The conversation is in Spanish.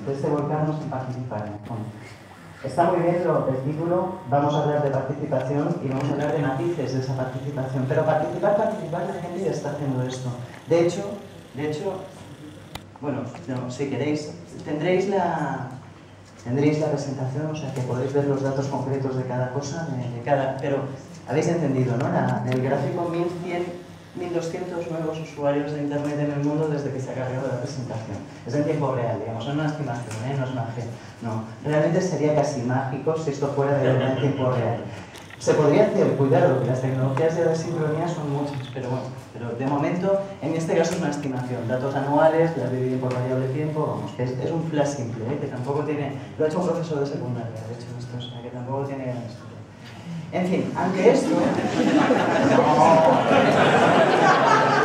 es de volcarnos en participar en el fondo. Está muy bien el título, vamos a hablar de participación y vamos a hablar de matices de esa participación, pero participar, la gente ya está haciendo esto. De hecho, bueno, no, si queréis, tendréis la presentación, o sea que podéis ver los datos concretos de cada cosa, pero habéis entendido, ¿no? El gráfico 1100, 1200 nuevos usuarios de Internet en el mundo desde que se ha cargado la presentación. Es en tiempo real, digamos, no es una estimación, no es magia. No, realmente sería casi mágico si esto fuera de verdad en tiempo real. Se podría hacer, cuidado, que las tecnologías de la sincronía son muchas, pero bueno, de momento, en este caso es una estimación. Datos anuales, las dividen por variable tiempo, vamos, que es un flash simple, que tampoco tiene... Lo ha hecho un profesor de secundaria, de hecho, esto, o sea, que tampoco tiene gran historia. En fin, ante esto... No.